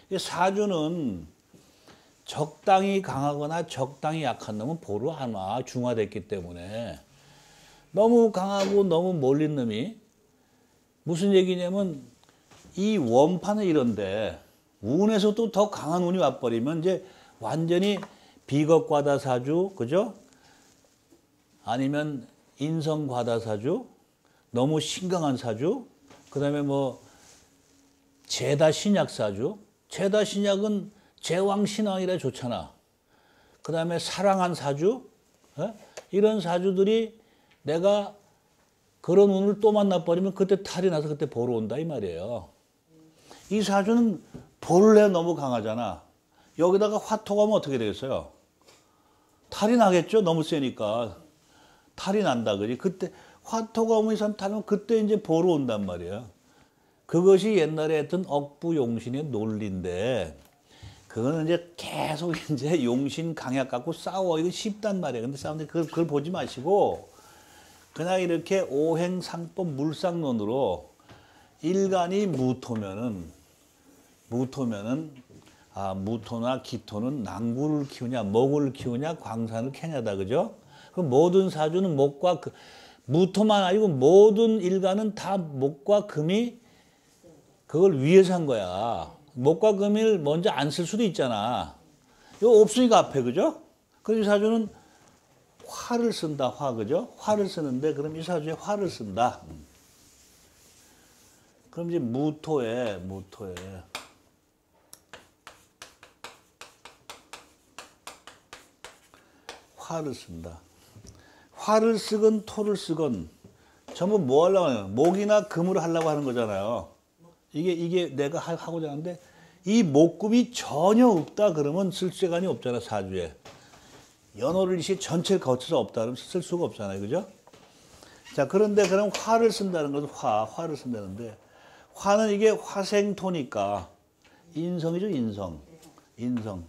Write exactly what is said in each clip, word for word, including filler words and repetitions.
사주는 적당히 강하거나 적당히 약한 놈은 보로 안 와. 중화됐기 때문에. 너무 강하고 너무 몰린 놈이 무슨 얘기냐면 이 원판은 이런데 운에서 또 더 강한 운이 와버리면 이제 완전히 비겁과다사주, 그죠? 아니면 인성과다사주, 너무 신강한 사주, 그 다음에 뭐 제다신약사주. 제다신약은 제왕신왕이라 좋잖아. 그 다음에 사랑한 사주, 에? 이런 사주들이 내가 그런 운을 또 만나버리면 그때 탈이 나서 그때 보러 온다 이 말이에요. 이 사주는 본래 너무 강하잖아. 여기다가 화토가 하면 어떻게 되겠어요? 탈이 나겠죠? 너무 세니까. 탈이 난다, 그지? 그때 화토가 오면 이 사람 탈이면 그때 이제 보러 온단 말이에요. 그것이 옛날에 했던 억부용신의 논리인데, 그거는 이제 계속 이제 용신 강약 갖고 싸워. 이거 쉽단 말이에요. 근데 싸우는데 그걸, 그걸 보지 마시고, 그냥 이렇게 오행상법 물상론으로 일간이 무토면은, 무토면은, 아, 무토나 기토는 낭구를 키우냐, 목을 키우냐, 광산을 캐냐다. 그죠? 그 모든 사주는 목과 그, 무토만 아니고 모든 일간은 다 목과 금이 그걸 위해서 한 거야. 목과 금을 먼저 안 쓸 수도 있잖아. 이거 없으니까 앞에, 그죠? 그럼 이 사주는 화를 쓴다, 화, 그죠? 화를 쓰는데, 그럼 이 사주에 화를 쓴다. 그럼 이제 무토에, 무토에. 화를 쓴다. 화를 쓰건 토를 쓰건 전부 뭐 하려고 하는 거예요? 목이나 금으로 하려고 하는 거잖아요. 이게, 이게 내가 하고자 하는데, 이 목금이 전혀 없다 그러면 쓸 시간이 없잖아, 사주에. 연호를 이시 전체를 거쳐서 없다 그러면 쓸 수가 없잖아요. 그죠? 자, 그런데 그럼 화를 쓴다는 것은 화, 화를 쓴다는데, 화는 이게 화생토니까, 인성이죠, 인성. 인성.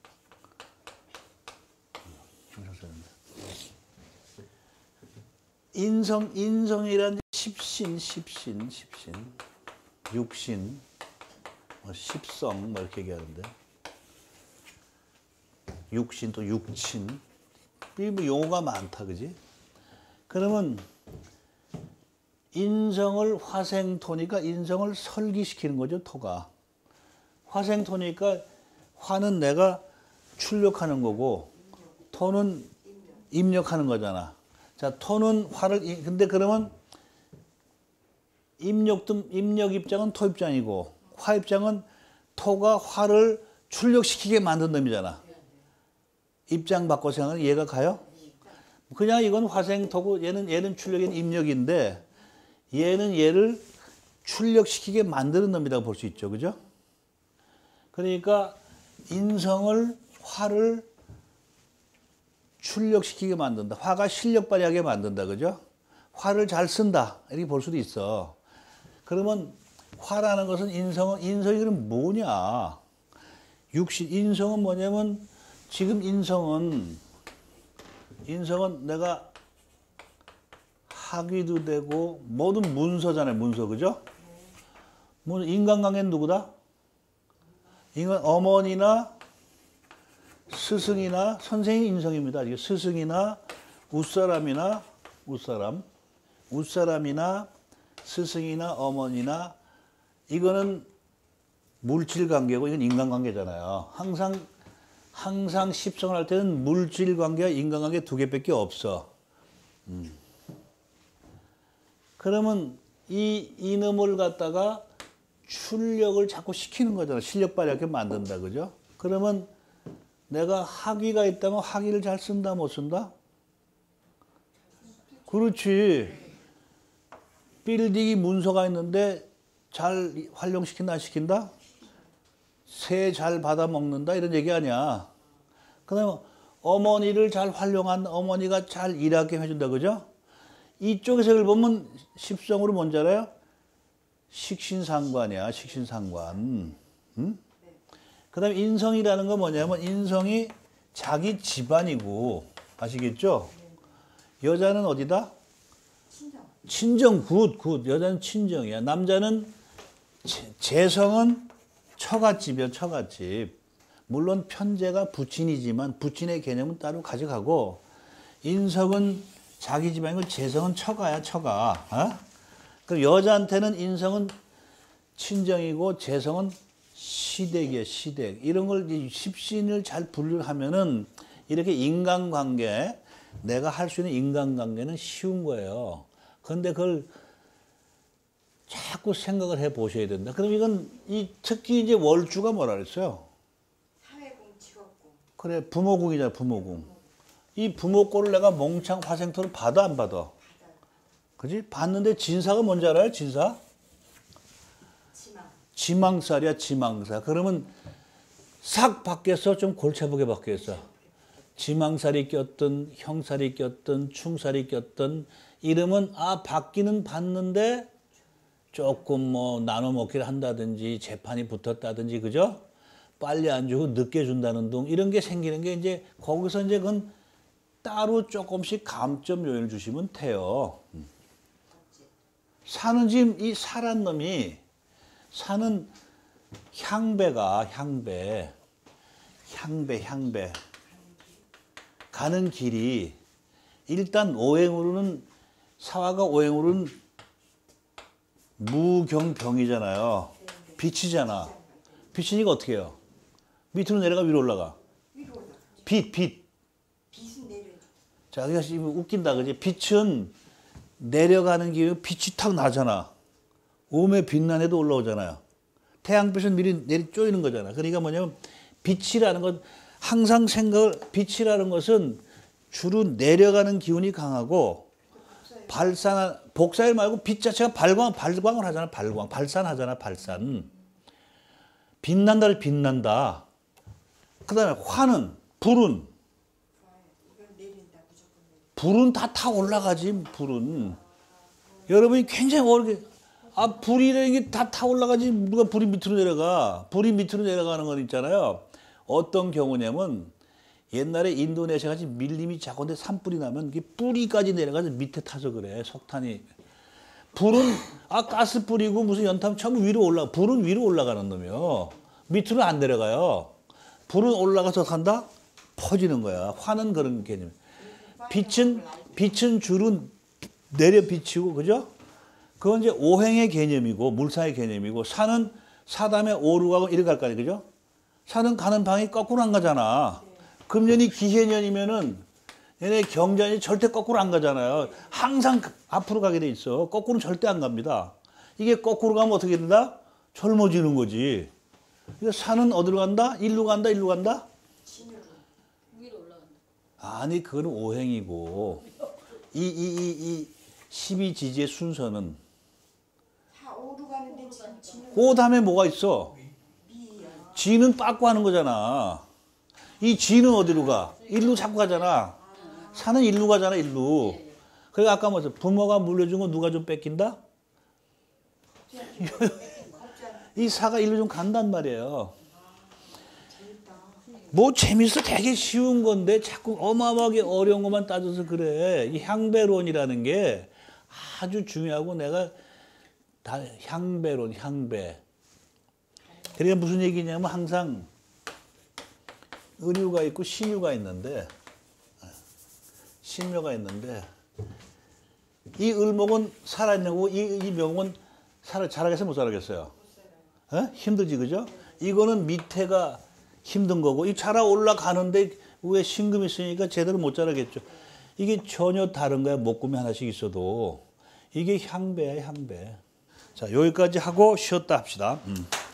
인성, 인성이란 십신, 십신, 십신, 육신, 뭐 십성, 뭐 이렇게 얘기하는데, 육신 또 육친, 이 뭐 용어가 많다, 그지? 그러면 인성을 화생토니까 인성을 설기시키는 거죠, 토가. 화생토니까 화는 내가 출력하는 거고, 토는 입력하는 거잖아. 자, 토는 화를, 근데 그러면 입력도, 입력 입장은 토 입장이고, 화 입장은 토가 화를 출력시키게 만든 놈이잖아. 입장 바꿔 생각하면 이해가 가요? 그냥 이건 화생토고, 얘는, 얘는 출력인 입력인데, 얘는 얘를 출력시키게 만드는 놈이라고 볼 수 있죠. 그죠? 그러니까, 인성을, 화를 출력시키게 만든다. 화가 실력 발휘하게 만든다. 그죠? 화를 잘 쓴다. 이렇게 볼 수도 있어. 그러면 화라는 것은 인성은, 인성이 그럼 뭐냐? 육신, 인성은 뭐냐면 지금 인성은, 인성은 내가 학위도 되고 모든 문서잖아요. 문서. 그죠? 인간관계는 누구다? 인간, 어머니나 스승이나 선생이 인성입니다. 스승이나 웃사람이나 웃사람, 웃사람이나 스승이나 어머니나 이거는 물질 관계고 이건 인간 관계잖아요. 항상 항상 십성을 할 때는 물질 관계와 인간 관계 두 개밖에 없어. 음. 그러면 이 이놈을 갖다가 출력을 자꾸 시키는 거잖아. 실력 발휘하게 만든다, 그죠? 그러면 내가 학위가 있다면 학위를 잘 쓴다, 못 쓴다? 그렇지. 빌딩이 문서가 있는데 잘 활용시킨다, 안 시킨다? 새 잘 받아먹는다, 이런 얘기 아니야. 그 다음에 어머니를 잘 활용한 어머니가 잘 일하게 해준다, 그죠? 이쪽 해석을 보면 십성으로 뭔지 알아요? 식신상관이야, 식신상관. 응? 그 다음에 인성이라는 건 뭐냐면 인성이 자기 집안이고, 아시겠죠? 여자는 어디다? 친정. 친정, 굿, 굿. 여자는 친정이야. 남자는 재, 재성은 처갓집이요, 처갓집. 물론 편제가 부친이지만 부친의 개념은 따로 가져가고 인석은 자기 집안이고 재성은 처가야, 처가. 어? 그 여자한테는 인성은 친정이고 재성은 시댁이에요, 시댁. 이런 걸 십신을 잘 분류하면은 이렇게 인간관계, 내가 할 수 있는 인간관계는 쉬운 거예요. 그런데 그걸 자꾸 생각을 해 보셔야 된다. 그럼 이건 이 특히 이제 월주가 뭐라 그랬어요? 사회공, 직업공. 그래, 부모궁이잖아, 부모궁. 이 부모꼴을 내가 몽창 화생토를 받아 안 받아? 그지? 받는데 진사가 뭔지 알아요? 진사? 지망. 지망살이야, 지망사. 그러면 싹 바뀌었어? 좀 골치 아프게 바뀌었어? 지망살이 꼈든 형살이 꼈든 충살이 꼈든 이러면 아 받기는 받는데 조금 뭐 나눠 먹기를 한다든지 재판이 붙었다든지 그죠? 빨리 안 주고 늦게 준다는 등 이런 게 생기는 게 이제 거기서 이제 그건 따로 조금씩 감점 요인을 주시면 돼요. 사는 지금 이 살한 놈이 사는 향배가 향배 향배 향배 가는 길이 일단 오행으로는 사화가 오행으로는 무경병이잖아요. 빛이잖아. 빛이니까 어떻게 해요? 밑으로 내려가 위로 올라가. 위로 올라가. 빛, 빛. 빛은 내려. 자, 그러니까 지금 웃긴다, 그지? 빛은 내려가는 길에 빛이 탁 나잖아. 오메 빛난 해도 올라오잖아요. 태양빛은 미리 내리 쪼이는 거잖아. 그러니까 뭐냐면 빛이라는 건 항상 생각을, 빛이라는 것은 주로 내려가는 기운이 강하고 발산, 복사일 말고 빛 자체가 발광, 발광을 하잖아, 발광. 발산하잖아, 발산. 빛난다를 빛난다. 그 다음에 화는, 불은. 이건 내린다, 무조건 내린다. 불은 다 타 올라가지, 불은. 여러분이 굉장히 어렵게, 아, 불이라는 게 다 타 올라가지, 누가 불이 밑으로 내려가. 불이 밑으로 내려가는 건 있잖아요. 어떤 경우냐면, 옛날에 인도네시아 같이 밀림이 작은데 산불이 나면 이게 뿌리까지 내려가서 밑에 타서 그래, 석탄이. 불은, 아, 가스 뿌리고 무슨 연탄 전부 위로 올라가. 불은 위로 올라가는 놈이요. 밑으로 안 내려가요. 불은 올라가서 간다? 퍼지는 거야. 화는 그런 개념. 빛은, 빛은 주로 내려 비치고, 그죠? 그건 이제 오행의 개념이고, 물사의 개념이고, 산은 사담에 오로 가고 이렇게 갈 거 아니에요, 그죠? 산은 가는 방이 거꾸로 안 가잖아. 금년이 기해년이면은 얘네 경전이 절대 거꾸로 안 가잖아요. 항상 앞으로 가게 돼 있어. 거꾸로는 절대 안 갑니다. 이게 거꾸로 가면 어떻게 된다? 젊어지는 거지. 그러니까 산은 어디로 간다? 일로 간다? 일로 간다? 진으로. 위로 올라간다. 아니, 그건 오행이고. 이, 이, 이, 이 십이 지지의 순서는. 다 오로 가는데 지금 진으로. 그 다음에 뭐가 있어? 미야. 지는 빠꾸 하는 거잖아. 이 지는 어디로 가? 일로 자꾸 가잖아. 산은 일로 가잖아, 일로. 그러니까 아까 뭐죠? 부모가 물려준 거 누가 좀 뺏긴다? 이 사가 일로 좀 간단 말이에요. 뭐 재밌어? 되게 쉬운 건데 자꾸 어마어마하게 어려운 것만 따져서 그래. 이 향배론이라는 게 아주 중요하고 내가 다 향배론, 향배. 그러니까 무슨 얘기냐면 항상 은유가 있고 신유가 있는데 신묘가 있는데 이 을목은 살아있냐고 이, 이 명은 살아, 잘하겠어요? 못 살아겠어요? 에? 힘들지, 그죠? 이거는 밑에가 힘든 거고 이 자라 올라가는데 위에 신금이 있으니까 제대로 못 자라겠죠. 이게 전혀 다른 거야. 목금이 하나씩 있어도 이게 향배야, 향배. 자, 여기까지 하고 쉬었다 합시다. 음.